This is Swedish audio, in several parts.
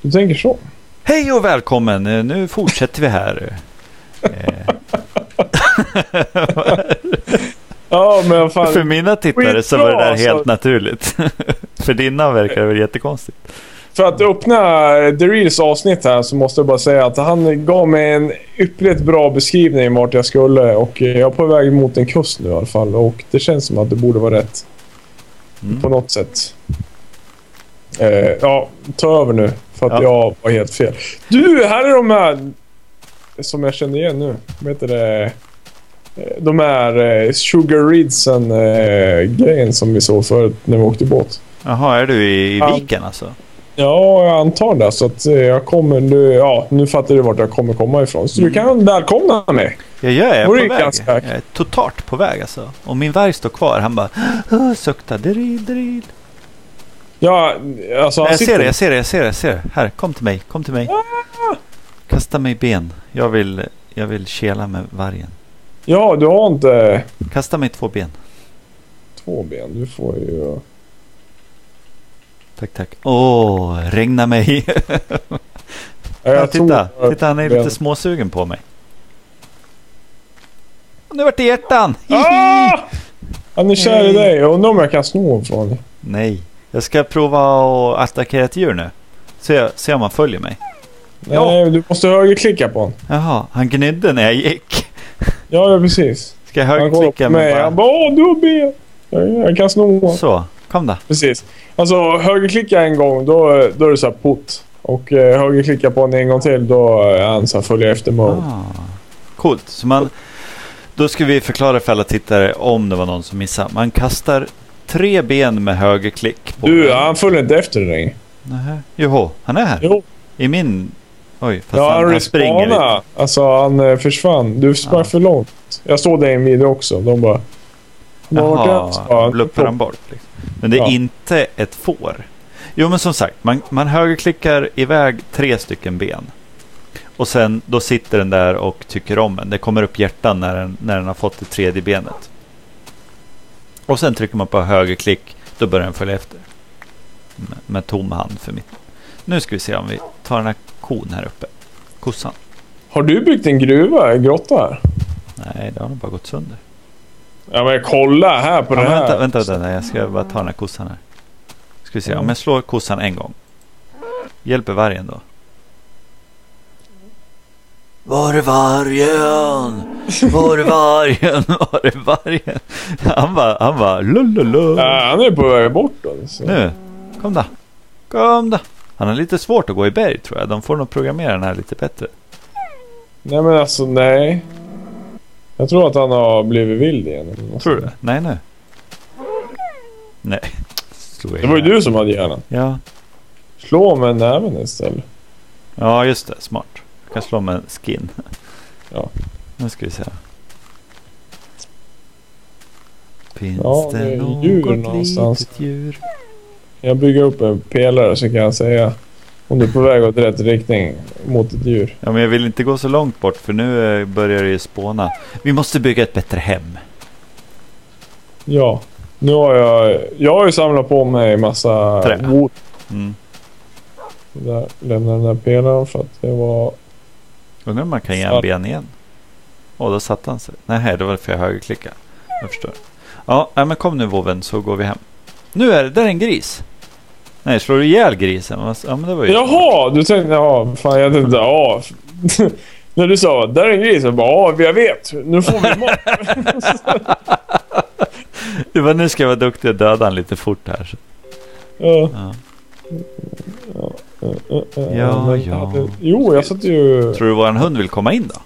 Du tänker så. Hej och välkommen, nu fortsätter vi här. Ja, men fan. För mina tittare så var det där helt naturligt. För dina verkar det väl jättekonstigt. För att öppna The Reels avsnitt här så måste jag bara säga att han gav mig en ypperligt bra beskrivning vart jag skulle. Och jag är på väg mot en kust nu i alla fall. Och det känns som att det borde vara rätt. På något sätt. Ja, ta över nu. För att jag var helt fel. Du, här är de här som jag kände igen nu. Vad heter det? De här Sugar Reedsen grejen som vi såg förut när vi åkte båt. Jaha, är du i viken alltså? Ja, jag antar det. Så att jag kommer nu... Ja, nu fattar du vart jag kommer komma ifrån. Så du kan välkomna mig. Ja, jag är på väg. Jag är totalt på väg alltså. Och min varg står kvar. Han bara... Sukta, deril. Ja, alltså... Jag ser det. Här, kom till mig. Kasta mig ben. Jag vill kela med vargen. Ja, du har inte... Kasta mig 2 ben. 2 ben, du får ju... Tack. Regna mig. Titta, han är lite småsugen på mig. Nu vart det hjärtan. Han är kär i dig. Jag undrar om jag kan sno från dig. Nej, jag ska prova att attackera ett djur nu. Se om han följer mig. Nej, du måste högerklicka på honom. Jaha, han gnydde när jag gick. Ja, precis. Ska jag högerklicka med bara... Han bara, du har ben. Jag kan sno. Så, kom då. Precis. Alltså, högerklicka en gång, då är det så här putt. Och högerklicka på honom en gång till, då är han så här följer efter mode. Coolt. Så då ska vi förklara för alla tittare om det var någon som missade. Man kastar 3 ben med högerklick. Han följer inte efter dig. Nej. Joho, han är här. Jo. I min... Oj, fast han springer lite. Alltså, han försvann. Du sprang för långt. Jag såg det i en video också. De bara... Bluppar han bort. Liksom. Men det är inte ett får. Jo, men som sagt, man högerklickar iväg 3 stycken ben. Och sen då sitter den där och tycker om den. Det kommer upp hjärtan när den har fått det 3:e benet. Och sen trycker man på högerklick. Då börjar den följa efter. Med tom hand för mitt. Nu ska vi se om vi tar den här kon här uppe. Kossan. Har du byggt en grotta här? Nej, det har nog bara gått sönder. Ja, men kolla här på det här. Vänta. Jag ska bara ta den här kossan här. Ska vi se, om jag slår kossan en gång. Hjälper vargen då? Var är vargen? Han var lullulul. Ja, han är på väg bort alltså. Nu, kom då. Han har lite svårt att gå i berg, tror jag. De får nog programmera den här lite bättre. Nej, men alltså, nej. Jag tror att han har blivit vild igen. Tror du? Nej. Det var ju du som hade hjärnan. Ja. Slå med näven istället. Ja, just det. Smart. Jag kan slå med skin. Ja. Nu ska vi se. Finns det det djur någonstans? Litet djur? Jag bygger upp en pelare så kan jag säga om du är på väg åt rätt riktning mot ett djur. Ja, men jag vill inte gå så långt bort för nu börjar det ju spåna. Vi måste bygga ett bättre hem. Ja. Nu har jag har ju samlat på mig massa wood. Där lämnar den där pelaren för att det var... Undrar om man kan ge en ben igen. Då satt han sig. Nej, det var för jag högerklicka. Jag förstår. Ja, men kom nu Voven så går vi hem. Nu är det där en gris. Nej, slår du ihjäl grisen? Ja, men det var ju... Jaha, du tänkte, fan jag tänkte, när du sa, där är en gris, jag bara, jag vet, nu får vi mat. Det var nu ska jag vara duktig och döda han lite fort här. Så. Ja. Jo, jag satt ju... Tror du våran hund vill komma in då?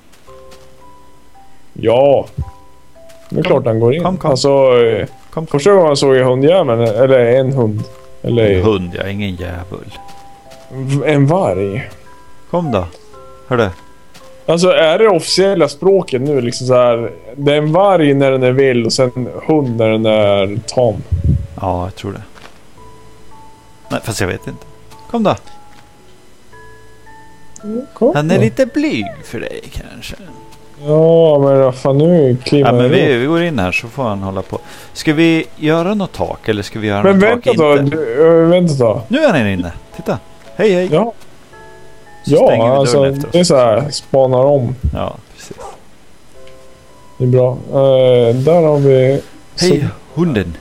Ja. Det är klart han går in. Kom. Alltså, första gången jag såg jag hundjäveln, eller en hund. Eller... En hund, ja, ingen jävul. En varg. Kom då. Hör du? Alltså, är det officiella språket nu liksom så här, det är en varg när den är vild och sen hund när den är tam? Ja, jag tror det. Nej, fast jag vet inte. Kom då. Han är lite blyg för dig kanske. Ja, men fan nu kliver men vi går in här så får han hålla på. Ska vi göra något tak eller ska vi göra något tak inte? Men vänta då. Nu är han inne. Titta. Hej. Ja. stänger vi alltså dörren efter oss. det är så här, spanar om. Ja, precis. Det är bra. Där har vi... Hej, hunden.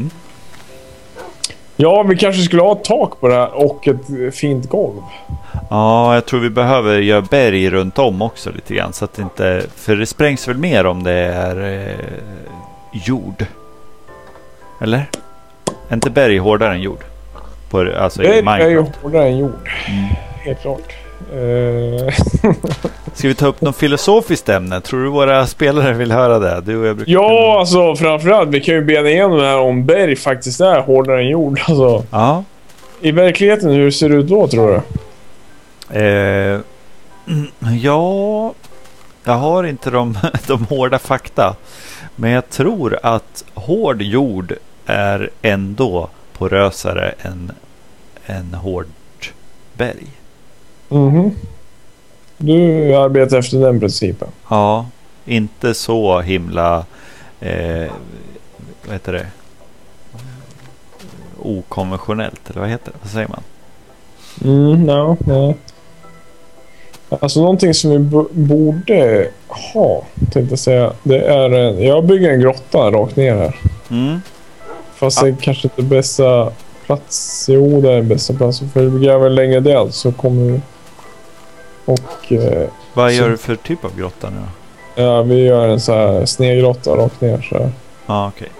Ja, vi kanske skulle ha ett tak på det här och ett fint golv. Ja, jag tror vi behöver göra berg runt om också lite grann. Så att det inte... För det sprängs väl mer om det är jord. Eller? Är inte berg hårdare än jord? Alltså Berg i Minecraft. är ju hårdare än jord. Helt klart. Ska vi ta upp någon filosofiskt ämne? Tror du våra spelare vill höra det? Du och jag brukar Ja, alltså framförallt. Vi kan ju bena igenom det här om berg faktiskt är hårdare än jord. Alltså, Ja. i verkligheten, hur ser det ut då, tror du? Ja, jag har inte de hårda fakta. Men jag tror att hård jord är ändå porösare än hårt berg. Mhm. Du arbetar efter den principen. Ja, inte så himla vad heter det? Okonventionellt, eller vad heter det? Vad säger man? Ja. Alltså någonting som vi borde ha, tänkte jag säga. Det är jag bygger en grotta rakt ner här. Fast det är kanske inte bästa plats. Jo, det är bästa plats. För vi gräver längre del så kommer vi... Och... Vad gör du för typ av grotta nu då? Ja, vi gör en så här snedgrotta rakt ner så här. Ja, okej.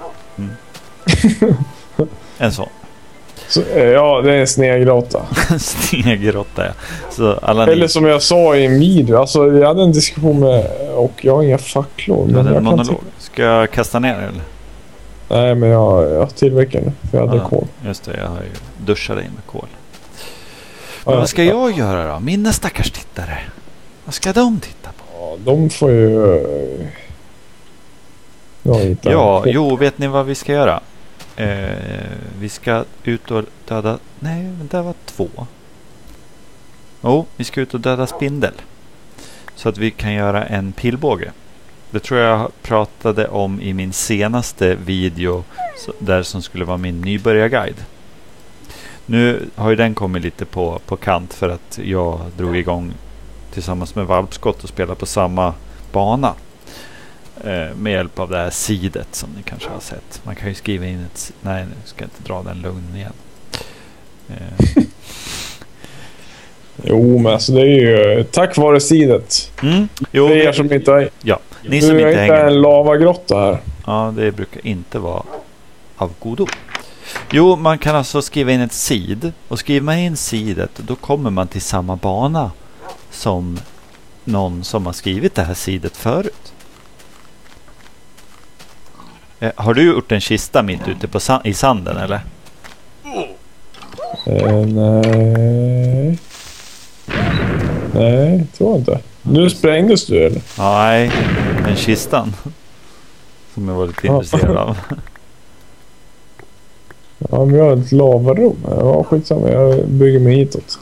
En sån. Så, ja, det är en snedgrotta. Snedgrotta, ja. Så alla Eller som jag sa i en video. Alltså, jag hade en diskussion med... Och jag har inga facklor. Du hade en jag monolog. Ska jag kasta ner eller? Nej, men jag tillverkar det. För jag hade kol. Just det, jag har ju duschat in med kol. Men vad ska jag göra då? Mina stackars tittare. Vad ska de titta på? Ja, de får ju... Jo, vet ni vad vi ska göra? Vi ska ut och döda... Nej, men det var 2. Vi ska ut och döda spindel. Så att vi kan göra en pilbåge. Det tror jag pratade om i min senaste video. Där som skulle vara min nybörjarguide. Nu har ju den kommit lite på kant för att jag drog igång tillsammans med valpskott och spelade på samma bana. Med hjälp av det här sidet som ni kanske har sett. Man kan ju skriva in ett... Nej, nu ska jag inte dra den lugn igen. Jo, men alltså det är ju tack vare sidet. Jo, för er som inte är... Ja, ni som inte hänger... en lavagrotta här. Ja, det brukar inte vara av godo. Jo, man kan alltså skriva in ett sid. Och skriver man in sidet, då kommer man till samma bana som någon som har skrivit det här sidet förut. Har du gjort en kista mitt ute i sanden, eller? Nej, tror jag inte. Nu sprängdes du, eller? Nej, men kistan. Som jag var lite intresserad av. Ja, men jag har ett lavarum. Ja, skitsamma. Jag bygger mig hitåt.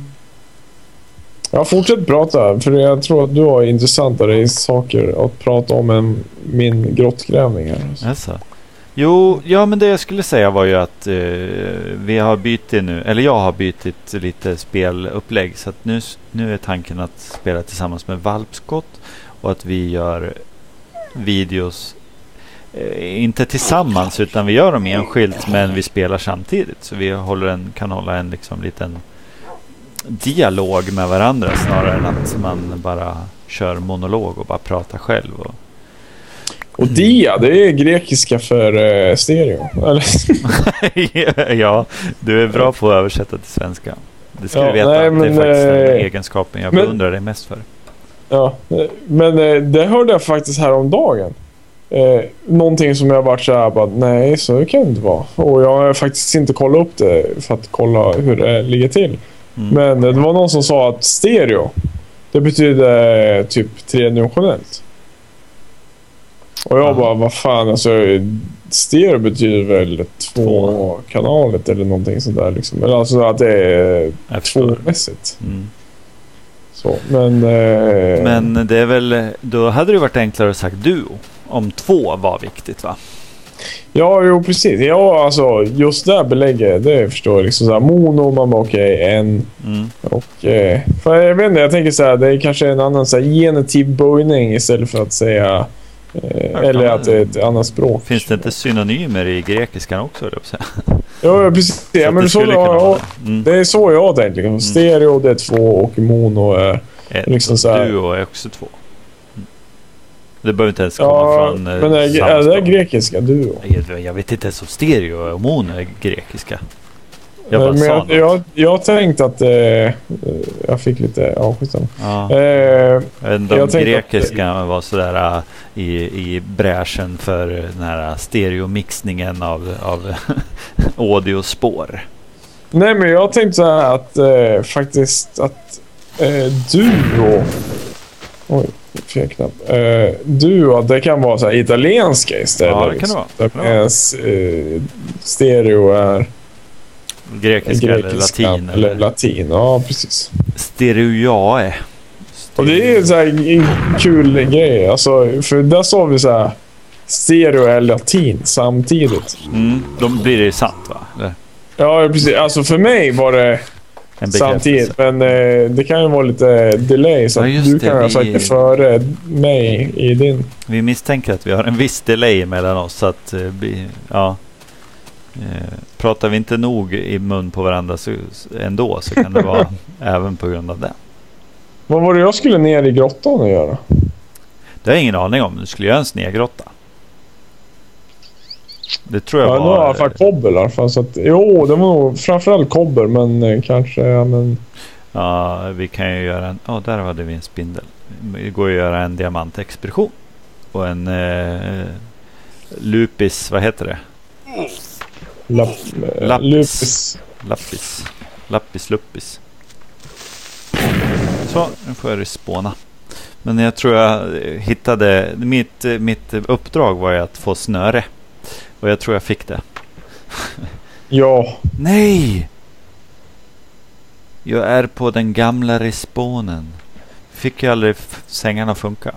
Jag fortsätter prata, för jag tror att du har intressantare saker att prata om än min grottgrävning här. Alltså. Jo, ja, men det jag skulle säga var ju att vi har bytt nu, eller jag har bytt lite spelupplägg, så att nu är tanken att spela tillsammans med valpskott och att vi gör videos inte tillsammans utan vi gör dem enskilt, men vi spelar samtidigt, så vi kan hålla en liksom liten dialog med varandra snarare än att man bara kör monolog och bara pratar själv. Och dia, det är grekiska för stereo, eller? Ja, du är bra på att översätta till svenska. Det ska du veta, nej, att det är faktiskt den egenskapen jag beundrar dig mest för. Ja, men det hörde jag faktiskt här om dagen. Någonting som jag varit så här, bara, nej, så kan det inte vara. Och jag har faktiskt inte kollat upp det för att kolla hur det ligger till. Men det var någon som sa att stereo, det betyder typ tredimensionellt. Och jag bara, vad fan, alltså stereo betyder väl 2 kanalet eller någonting sådär liksom. Eller alltså att det är tvåmässigt. Så, men det är väl, då hade det varit enklare att sagt duo. Om 2 var viktigt, va? Ja, jo precis. Ja, alltså just det här belägget, det förstår jag. Liksom så här, mono, man bara okej, en. Och, för jag vet inte, jag tänker så här, det är kanske en annan så här, genitiv böjning istället för att säga eller att det är ett annat språk. Finns det inte synonymer i grekiskan också? Ja, precis. Ja, men det är så jag tänker. Liksom. Stereo, det är 2 och mono är liksom så här. Duo är också 2. Det behöver inte ens komma från men är det grekiska duo? Jag vet inte ens om stereo och mono är grekiska. Jag tänkte att jag fick lite avskjutande. De grekiska var sådär i bräschen för den här stereomixningen av audiospår. Nej, men jag tänkte så här att faktiskt att duo. Oj, fel knapp. Duo, det kan vara så här italienska istället. Ja, det kan det vara. Stereo är grekiska eller latin. Ja, precis. Stereoae. Och det är så här en kul grej. Alltså, för där sa vi så här stereo är latin samtidigt. Då blir det sant, va? Eller? Ja, precis. Alltså för mig var det samtidigt. Men det kan ju vara lite delay. Så du kan ha sagt före mig i din. Vi misstänker att vi har en viss delay mellan oss. Så att, pratar vi inte nog i mun på varandra så kan det vara även på grund av det. Vad var det jag skulle ner i grottan och göra? Det har jag ingen aning om. Du skulle göra en snedgrotta. Det tror jag var... Ja, det var i alla fall kobbel i alla fall. Så att, det var nog framförallt kobbel, men kanske... Ja, vi kan ju göra en... där hade vi en spindel. Det går att göra en diamantexpedition. Och en lupis, vad heter det? Lappis. Så, nu får jag respåna. Men jag tror jag hittade... Mitt uppdrag var ju att få snöre. Och jag tror jag fick det. Ja. Nej! Jag är på den gamla respånen. Fick ju aldrig sängarna funka.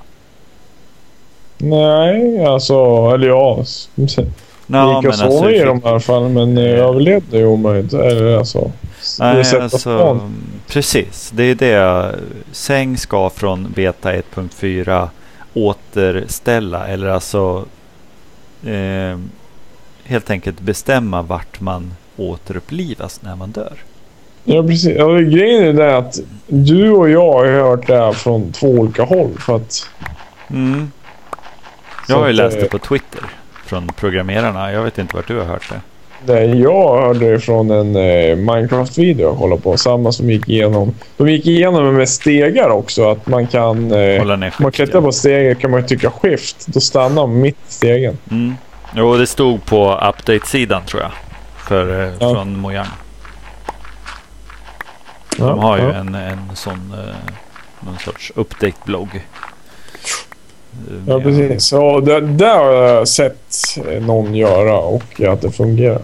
Nej, alltså... Eller ja... No, gick och sova i dem i alla fall, men jag överlevde ju omöjligt. Eller alltså... Nej, alltså... Precis. Det är det. Säng ska från beta 1.4 återställa. Eller alltså... helt enkelt bestämma vart man återupplivas när man dör. Ja, precis. Ja, grejen är det att du och jag har hört det här från 2 olika håll. För att... Jag har ju läst det på Twitter från programmerarna. Jag vet inte vart du har hört det. Nej, jag hörde det från en Minecraft-video jag kollade på. Samma som gick igenom. De gick igenom med stegar också. Att man kan... man klättrar på stegar kan man trycka shift. Då stannar man mitt i stegen. Jo, det stod på update-sidan tror jag. Från Mojang. De har ju en sån någon sorts update-blogg. Ja, precis. Så det har jag sett någon göra och att det fungerar.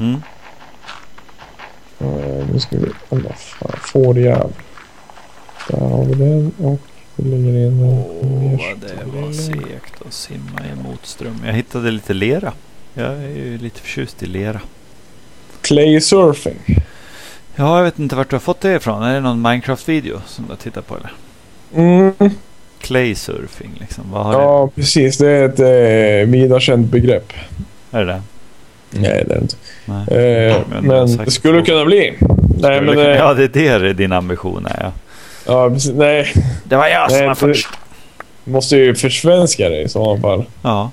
Nu ska vi... Fårjävel. Där har vi den och vi lägger in den. Det var segt att simma emot ström. Jag hittade lite lera. Jag är ju lite förtjust i lera. Clay surfing. Ja, jag vet inte vart du har fått det ifrån. Är det någon Minecraft-video som du har tittat på eller? Clay surfing liksom. Vad har det? Precis. Det är ett vidarekänt begrepp. Är det? Nej, det är det inte. Men det skulle kunna bli. Nej, men ja, det är din ambition är, ja. Ja, precis. Nej. Det var jag som var först. Måste ju försvenska det i så fall. Ja.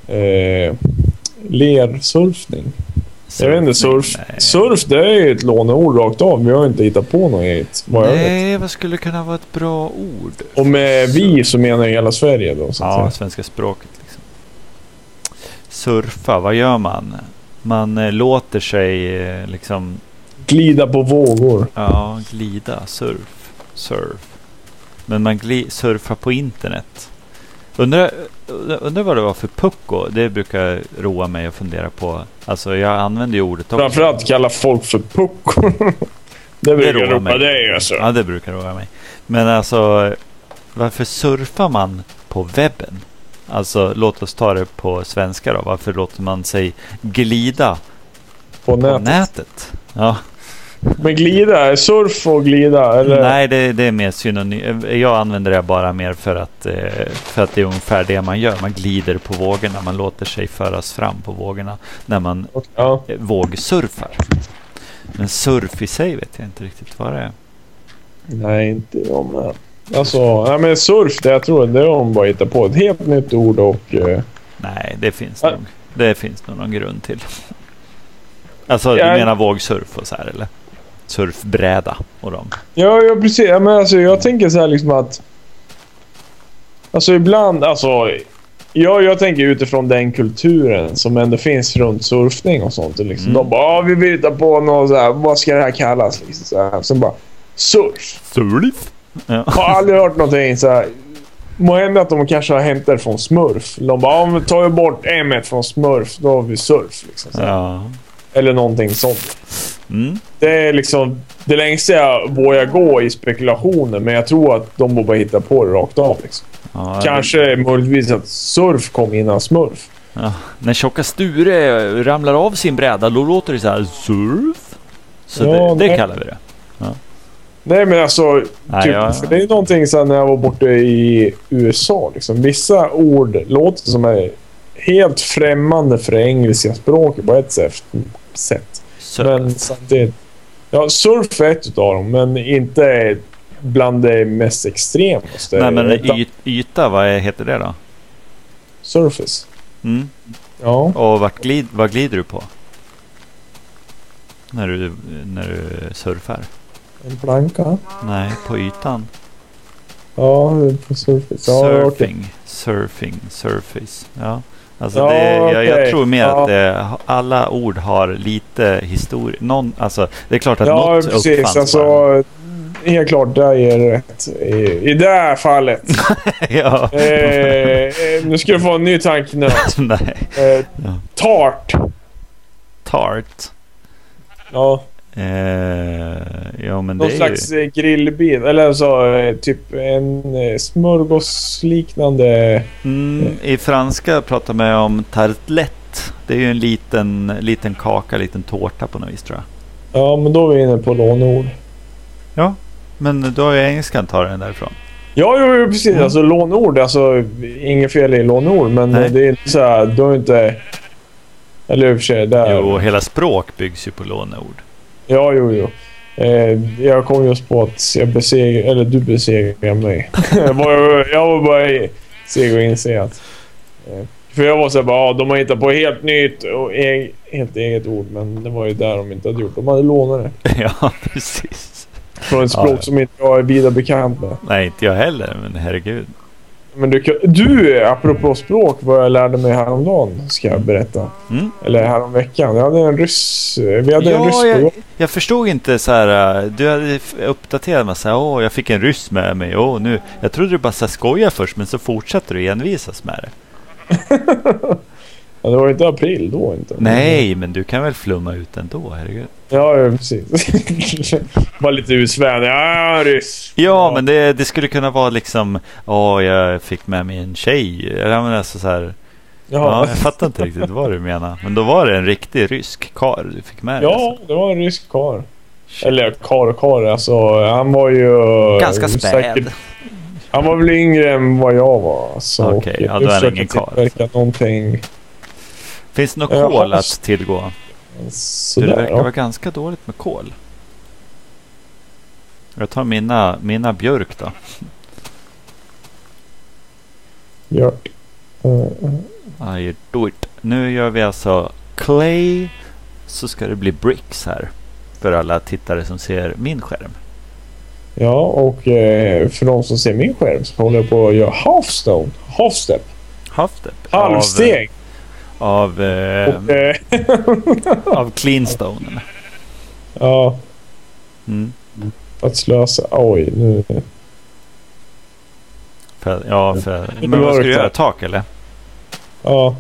Lersurfning. Jag vet inte, surf det är ju ett låneord rakt av. Vi har inte hittat på något eget. Vad skulle kunna vara ett bra ord? Och med vi så menar jag hela Sverige då. Så att svenska språket liksom. Surfa, vad gör man? Man låter sig liksom... glida på vågor. Ja, glida, surf. Men man surfar på internet. Undrar vad det var för pucko. Det brukar roa mig att fundera på. Alltså jag använder ju ordet också. Framförallt kalla folk för pucko. Det brukar roa mig. Det alltså. Ja, det brukar roa mig. Men alltså, varför surfar man på webben? Alltså låt oss ta det på svenska då. Varför låter man sig glida på nätet? Ja. Men glida, surf och glida? Eller? Nej, det är mer synonym. Jag använder det bara mer för att det är ungefär det man gör. Man glider på vågorna. Man låter sig föras fram på vågorna när man vågsurfar. Men surf i sig vet jag inte riktigt vad det är. Nej, inte jag med. Alltså, men surf, jag tror det är de bara hittar på ett helt nytt ord och... Nej, det finns nog. Det finns nog någon grund till. Alltså, du menar vågsurf och så här, eller? Surfbräda och dem. Ja, precis. Ja, men alltså, jag tänker så här liksom att... Alltså, ibland... Alltså, jag tänker utifrån den kulturen som ändå finns runt surfning och sånt. Liksom. De bara, vi vill hitta på något så här, vad ska det här kallas? Liksom, så här. Sen bara, surf. Surf? Ja. Har aldrig hört någonting så här. Må hända att de kanske har hämtat det från Smurf. De bara, om vi tar ju bort M från Smurf, då har vi surf. Liksom, så. Ja. Eller någonting sånt. Det är liksom det längsta jag vågar gå i spekulationer. Men jag tror att de bara hittar på det rakt av. Liksom. Ja, kanske möjligtvis att surf kom innan Smurf. Ja. När tjocka Sture ramlar av sin bräda, då låter det så här surf. Så ja, det kallar vi det. Ja. Nej, men alltså för det är någonting så när jag var borta i USA liksom. Vissa ord låter som är helt främmande för engelska språket på ett sätt. Men samtidigt, surf är ett av dem, men inte bland det mest extrema. Nej, men yta, vad heter det då? Surface. Ja. Och vad glider du på? När du surfar? En planka? Nej, på ytan. Ja, på surface. Surface. Ja. Alltså jag tror mer att alla ord har lite historia. Alltså, det är klart att något precis. uppfanns. Alltså, helt klart, där är det rätt. I det här fallet. Ja. Nu ska du få en ny tanknöt. Nej. Tart. Ja. Ja, men någon slags grillbit. Eller så typ en smörgåsliknande... I franska pratar man om tartelette. Det är ju en liten kaka, liten tårta på något vis, tror jag. Ja, men då är vi inne på låneord. Ja, men då är engelskan tar den därifrån. Ja, precis. Alltså låneord. Alltså, inget fel i låneord. Men det är inte så här, då är inte... Eller för sig, där... Jo, hela språk byggs ju på låneord. Ja, jo. Jag kom just på att du besegrade mig. Jag var bara seg och inse att... För jag var så bara, de har hittat på helt nytt och helt eget ord. Men det var ju där de inte hade gjort. De hade lånat det. Ja, precis. Från ett språk som inte jag är vida bekant med. Nej, inte jag heller, men herregud. Men du, apropå språk, vad jag lärde mig häromdagen, ska jag berätta. Eller häromveckan. Vi hade en ryss på. Jag förstod inte så här. Du hade uppdaterat mig så här, jag fick en ryss med mig. Nu. Jag trodde du bara så skoja först, men så fortsatte du envisas med det. Ja, det var inte april då inte. Nej, men du kan väl flumma ut ändå, herregud. Ja, precis. Var lite utsvän. Ja, ryss. Ja, men det skulle kunna vara liksom, jag fick med mig en tjej. Alltså så här. Ja, jag fattar inte riktigt vad du menar. Men då var det en riktig rysk kar du fick med. Ja, alltså. Det var en rysk kar. Eller kar. Alltså, han var ju... ganska späd. Han var väl yngre än vad jag var. Okej, ja, då är det ingen kar. Någonting... Finns det något kol att tillgå? Sådär, det verkar vara ganska dåligt med kol. Jag tar mina björk då. Björk. I do it. Nu gör vi alltså clay. Så ska det bli bricks här. För alla tittare som ser min skärm. Ja, och för de som ser min skärm så håller jag på att göra halfstep. Halvsteg. Av cleanstone. Ja. Att slösa. Oj, nu. Men vad ska du göra? Tak eller? Ja.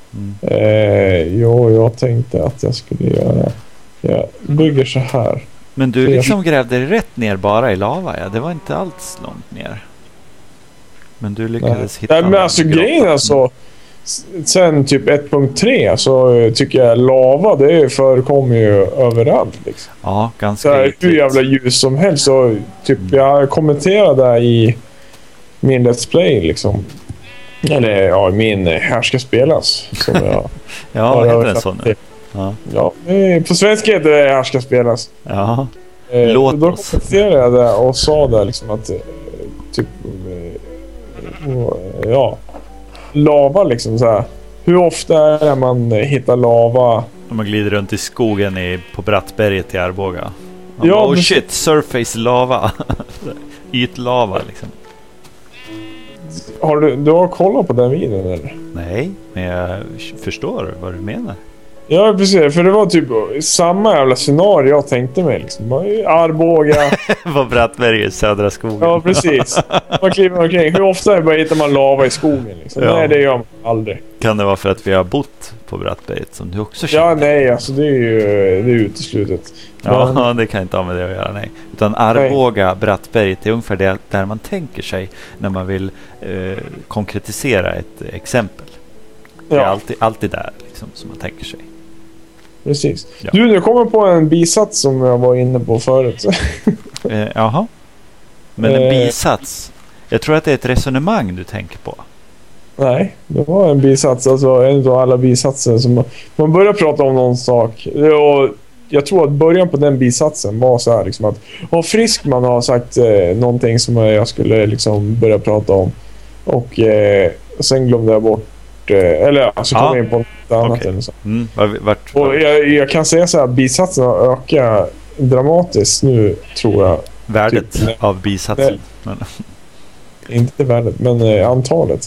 Jag tänkte att jag skulle göra. Jag bygger så här. Men du liksom grävde rätt ner bara i lava, ja. Det var inte alls långt ner. Men du lyckades hitta... Nej, men alltså grejen alltså... Sen typ 1.3 så tycker jag lava, det förekommer ju överallt liksom. Ja, ganska så hur jävla ljus som helst. Så typ jag kommenterade i min Let's Play liksom. Eller ja, min Här ska spelas. Som jag ja, heter den så nu? Ja, på svenska heter det Här ska spelas. Ja, låt då oss. kommenterade jag det och sa det liksom att typ ja, lava liksom så här. Hur ofta är det man hittar lava? Om man glider runt i skogen på Brattberget i Arboga. Ja, oh shit, surface lava. Ytlava liksom. Du har kollat på den videon eller? Nej, men jag förstår vad du menar. Ja, precis. För det var typ samma jävla scenario jag tänkte mig. Liksom. Arboga. På Brattberget, södra skogen. Ja, precis. Man kliver omkring. Hur ofta hittar man lava i skogen? Liksom? Ja. Nej, det gör man aldrig. Kan det vara för att vi har bott på Brattberget som du också känner? Ja, nej. Alltså det är uteslutet. Ja, det kan inte ha med det att göra, nej. Utan Arboga, Brattberget är ungefär det där man tänker sig när man vill konkretisera ett exempel. Det är alltid där liksom, som man tänker sig. Precis. Ja. Du, nu kommer på en bisats som jag var inne på förut. Jaha. Men en bisats. Jag tror att det är ett resonemang du tänker på. Nej, det var en bisats. Alltså en av alla bisatser som man börjar prata om någon sak. Och jag tror att början på den bisatsen var så här liksom att Friskman har sagt någonting som jag skulle liksom börja prata om. Och sen glömde jag bort eller så kom jag in på något annat. Okay. Eller så. Och jag kan säga så här, bisatsen har ökat dramatiskt nu, tror jag. Värdet typ, av bisatsen. Inte värdet, men antalet.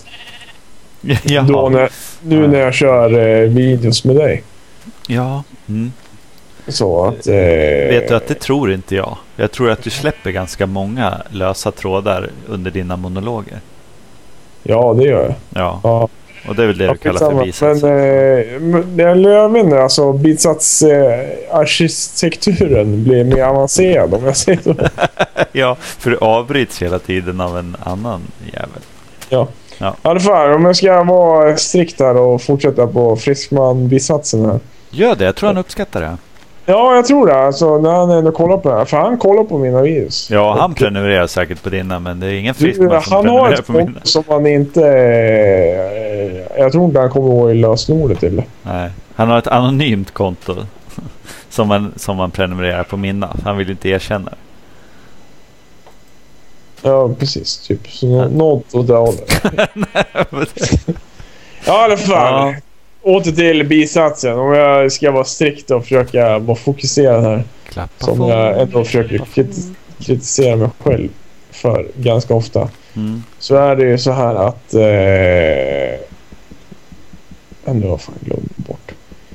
Jaha. Då när jag kör videos med dig. Ja. Så att... Vet du att det tror inte jag. Jag tror att du släpper ganska många lösa trådar under dina monologer. Ja, det gör jag. Ja. Och det är väl det du kallar för bisats. Men jag vet inte, alltså bisatsarkitekturen blir mer avancerad om jag säger så. Ja, för du avbryts hela tiden av en annan jävel. Ja. I alla fall, om jag ska vara strikt här och fortsätta på Friskman-bisatsen här. Gör det, jag tror han uppskattar det. Ja, jag tror det. Alltså, när han ändå kollar på det här. För han kollar på mina videos. Ja, han prenumererar säkert på dina, men det är ingen Friskman som han prenumererar på mina. Han har ett som han inte... jag tror inte han kommer ihåg i lösenordet till. Nej, han har ett anonymt konto som man prenumererar på mina. Han vill inte erkänna det. Ja, precis. Typ. Så något åt det hållet. Ja, i alla fall. Ja. Åter till bisatsen. Om jag ska vara strikt och försöka vara fokuserad här. Som jag ändå försöker kritisera mig själv för ganska ofta. Så är det ju så här att... ändå har fan glömt bort.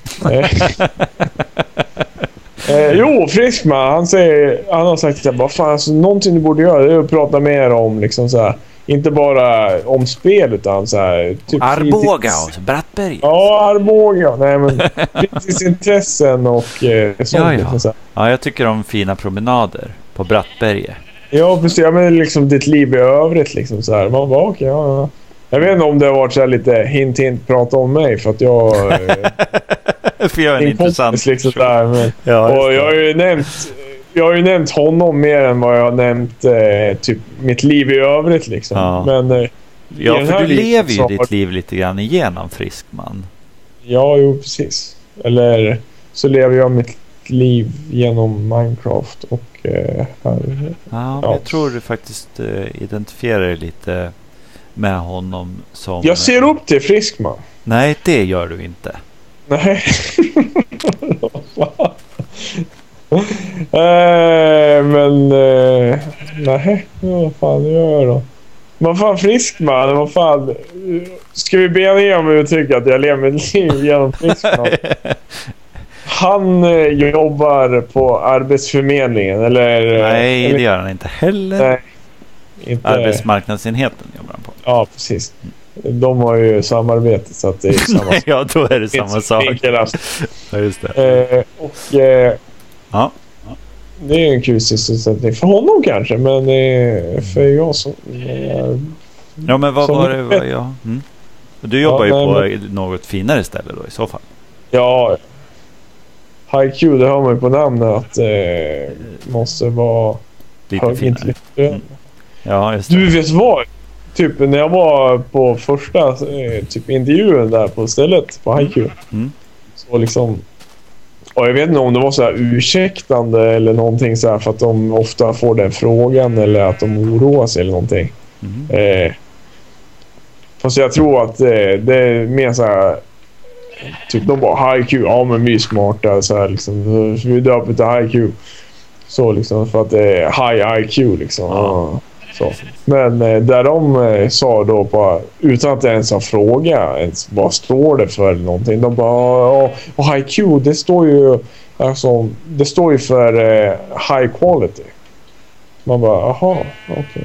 Jo, Friskman, han har sagt att bara, fan, alltså, någonting du borde göra är att prata mer om liksom så här, inte bara om spel utan så här, typ Arboga och Brattberget. Ja, Arboga. Nej, men fritidsintressen och sånt. Ja. Liksom, så här. Ja, jag tycker om fina promenader på Brattberget. Ja, precis. Ja, men liksom ditt liv i övrigt liksom så här. Man bara, okej, ja. Jag vet inte om det har varit så här lite hint prata om mig för att jag... för jag är en intressant liksom där, men, och jag har ju nämnt honom mer än vad jag har nämnt typ mitt liv i övrigt liksom. Ja. Men för du lever ju ditt liv lite grann igenom Friskman. Ja, jo, precis. Eller så lever jag mitt liv genom Minecraft och jag tror du faktiskt identifierar dig lite med honom som... Jag ser upp till Friskman. Nej, det gör du inte. Nej. Nej, vad fan gör jag då? Vad fan Friskman, vad fan... Ska vi be ner om uttryck att jag lever mitt liv genom Friskman? Han jobbar på Arbetsförmedlingen, eller... Nej, det gör han inte heller. Nej, inte... Arbetsmarknadsenheten jobbar han på. Ja, precis. De har ju samarbete så att det är samma. Ja, då är det samma sak. Ja, just det. Det är en kul sysselsättning för honom kanske, men för jag Ja, men vad Som var det? Ja. Du jobbar ju på något finare ställe då i så fall. Ja. HiQ, det har man ju på namnet att måste vara Lite högintelligent. Ja, just det. Du vet vad? Typ när jag var på första typ intervjun där på stället på HiQ. Så liksom... Och jag vet inte om det var så här ursäktande eller någonting så här för att de ofta får den frågan eller att de oroar sig eller någonting. Fast jag tror att det är mer så här typ de bara HiQ, ja men vi är smarta så här liksom, vi döper till HiQ så liksom för att det är high IQ liksom. Så. Men där de sa då bara utan att ens ha fråga ens vad står det för någonting, de bara och HiQ det står ju alltså, det står ju för high quality. Man bara aha, okej.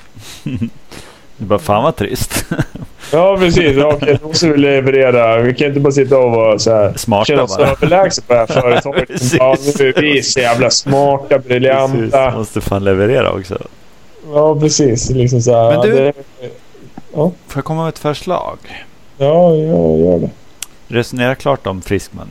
Det bara fan vad trist. Ja precis, okej, då måste vi leverera. Vi kan inte bara sitta och vara så här smarta känna oss överlägset på det här företaget. Ja, nu är vi så jävla smarta, briljanta. Precis, måste fan leverera också. Ja, precis. Liksom så här, men du, ja. Får jag komma med ett förslag? Ja, jag gör det. Resonera klart om Friskman nu.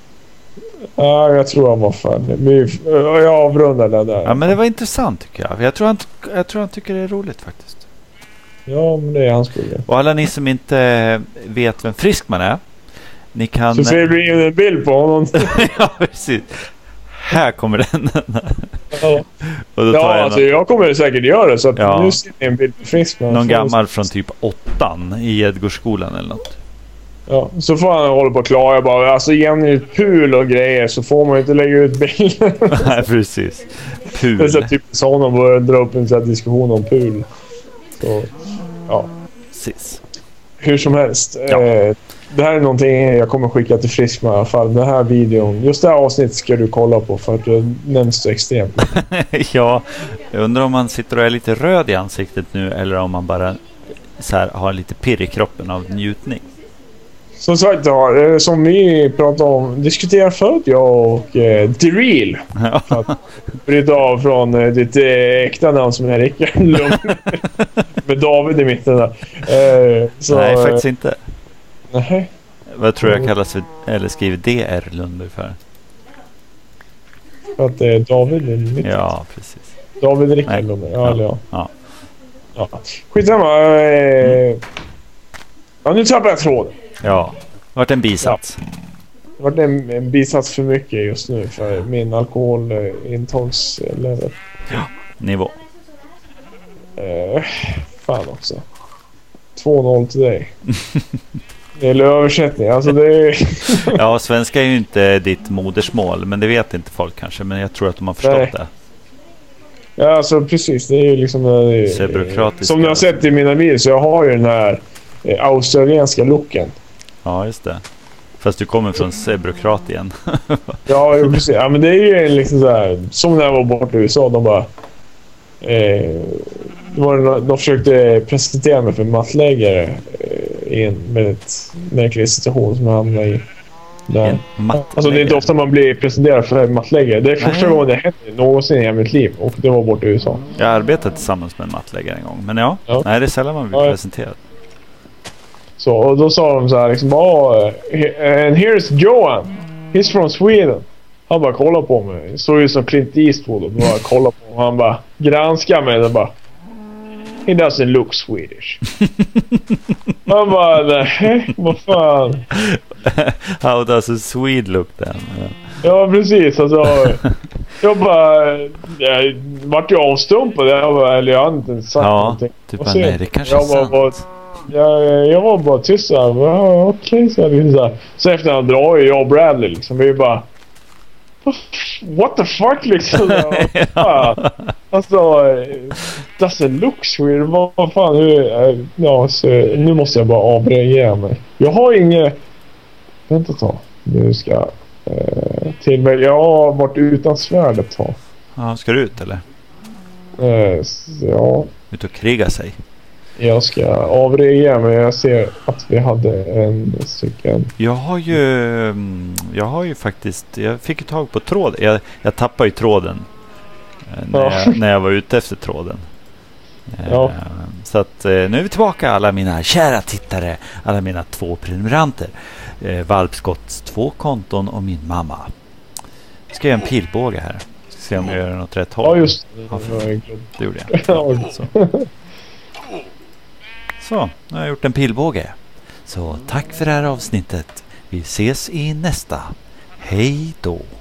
Ja, jag tror han var färdig. Jag avrundar det där. Ja, men det var intressant tycker jag. Jag tror han tycker det är roligt faktiskt. Ja, men det är hans problem. Och alla ni som inte vet vem Friskman är, ni kan... Så ser vi en bild på honom. Ja, precis. Här kommer den. Ja, och då tar alltså, jag kommer säkert göra det. Så att nu ser ni en bild på Friskman. Någon gammal från typ 8:an i Edgårdsskolan eller något. Ja, så får han hålla på och klara bara. Alltså igen i pul och grejer så får man inte lägga ut bilder. Nej, precis. Pul. Det är så typiskt honom börjar dra upp en sån här diskussion om pul. Så, ja. Precis. Hur som helst. Ja. Det här är någonting jag kommer skicka till Friskman i alla fall. Den här videon. Just det här avsnittet ska du kolla på för att det nämns så extremt. Ja, jag undrar om man sitter och är lite röd i ansiktet nu eller om man bara så här, har lite pirr i kroppen av njutning. Som sagt, som vi pratade om, diskuterade förut jag och The Real. Ja. Bryta av från ditt äkta namn som är Rickard Lundberg. Med David i mitten där. Nej, faktiskt inte. Nej. Vad tror jag kallas för, eller skriver DR Lundberg för? För att det är David i mitten. Ja, precis. David Rickard Lundberg. Ja. Skitsamma. Ja, nu tappar jag tråden. Ja, det vart en bisats. Ja. Det vart en bisats för mycket just nu för min alkoholintagslevel. Ja, nivå. Fan också. 2-0 till dig. Eller översättning. Alltså det är... Ja, svenska är ju inte ditt modersmål, men det vet inte folk kanske. Men jag tror att de har förstått det. Ja, alltså precis. Det är ju liksom... som ni har sett i mina videos så jag har ju den här australienska looken. Ja, just det. Fast du kommer från Zebrokratien. Ja, precis. Ja, men det är ju liksom så här... Som när jag var borta i USA, de bara... de försökte presentera mig för mattläggare i en väldigt märklig situation som jag hamnade i. Där. Alltså det är inte ofta man blir presenterad för mattläggare. Det är första gången det händer någonsin i mitt liv och det var borta i USA. Jag har arbetat tillsammans med en mattläggare en gång. Men nej, det är sällan man blir presenterad. Så, och då sa de så här liksom, and here's Johan. He's from Sweden. Han bara kollar på mig. Såg ut som Clint Eastwood och bara kollar på mig. Han bara granskar mig och bara he doesn't look Swedish. Han bara, nej, vad fan. How does a Swede look then? Ja, precis. Alltså, jag bara... Jag vart ju avstumpad. Jag hade inte sagt någonting. Typ nej, det kanske är sant. Jag var bara tyst så här. Okej, så här. Så efter han drar jag och Bradley liksom. Vi bara... What the fuck liksom? Alltså... Doesn't look Swede. Vad fan? Ja, så, nu måste jag bara avreagera mig. Jag har inget... Vänta ett tag. Nu ska till mig. Jag har varit utan svärd ett tag. Ja, ska du ut eller? Ja. Ut och kriga sig. Jag ska avreagera men jag ser att vi hade en stycken. Jag har ju faktiskt... Jag fick ju tag på tråden. Jag tappade ju tråden. När jag var ute efter tråden. Så att nu är vi tillbaka, alla mina kära tittare, alla mina 2 prenumeranter. Valpskotts 2 konton och min mamma. Ska jag göra en pilbåge här? Ska se om jag gör något rätt håll. Ja, just det gjorde jag. Så, nu har jag gjort en pilbåge. Så tack för det här avsnittet. Vi ses i nästa. Hej då!